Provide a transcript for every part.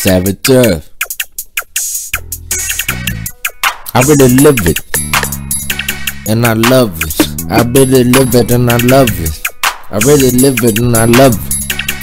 Savage. I really live it, and I love it. I really live it, and I love it. I really live it, and I love it.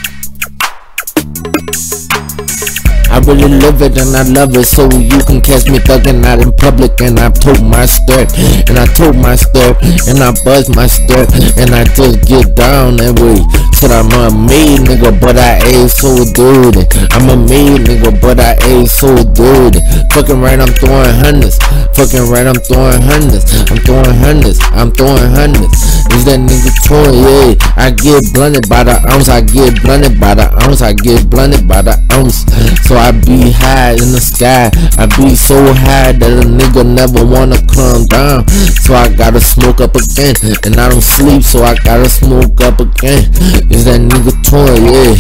I really live it and I love it, so you can catch me thugging out in public. And I told my skirt, and I told my skirt, and I buzz my skirt, and I just get down and wait. Said I'm a made nigga, but I ain't so dirty. I'm a made nigga, but I ain't so dirty. Fucking right, I'm throwing hundreds. Fucking right, I'm throwing hundreds. I'm throwing hundreds. I'm throwing hundreds. Is that nigga throwing? Yeah, I get blunted by the ounce. I get blunted by the ounce. I get blunted by the ounce. So I be high in the sky. I be so high that a nigga never wanna come down. So I gotta smoke up again, and I don't sleep, so I gotta smoke up again. Is that nigga torn? Yeah.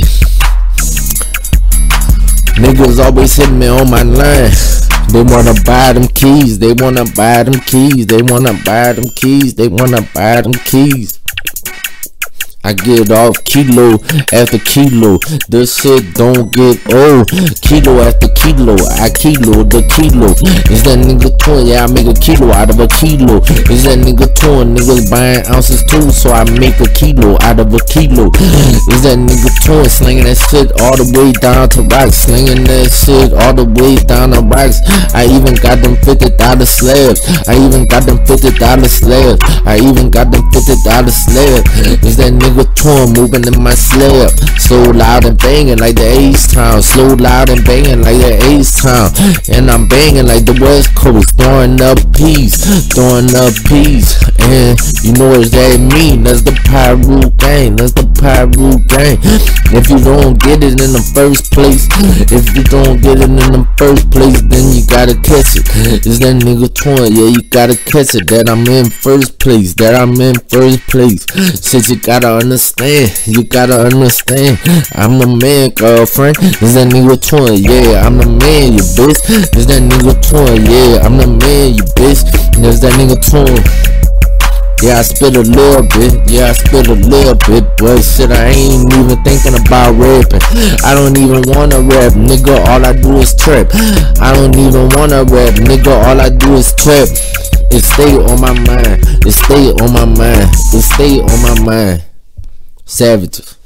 Niggas always hit me on my line. They wanna buy them keys. They wanna buy them keys. They wanna buy them keys. They wanna buy them keys. I get off kilo after kilo. This shit don't get old. Kilo after kilo, I kilo the kilo. Is that nigga torn? Yeah, I make a kilo out of a kilo. Is that nigga torn? Niggas buying ounces too, so I make a kilo out of a kilo. Is that nigga torn? Slinging that shit all the way down to rocks. Slinging that shit all the way down to rocks. I even got them $50 slabs. I even got them $50 slabs. I even got them $50 slabs. Is that nigga torn, moving in my slab, slow loud and banging like the H-Town, slow loud and banging like the H-Town, and I'm banging like the West Coast, throwing up peas, and you know what that mean? That's the Pyru gang, that's the Pyru gang. If you don't get it in the first place, if you don't get it in the first place, then you gotta catch it. Is that nigga torn? Yeah, you gotta catch it. That I'm in first place, that I'm in first place. Shit, you gotta understand, you gotta understand. I'm the man, girlfriend. Is that nigga torn? Yeah, I'm the man, you bitch. Is that nigga torn? Yeah, I'm the man, you bitch. Is that nigga torn? Yeah, I spit a little bit, yeah, I spit a little bit, but shit, I ain't even thinking about rapping. I don't even wanna rap, nigga, all I do is trap. I don't even wanna rap, nigga, all I do is trap. It stay on my mind, it stay on my mind, it stay on my mind. Savages.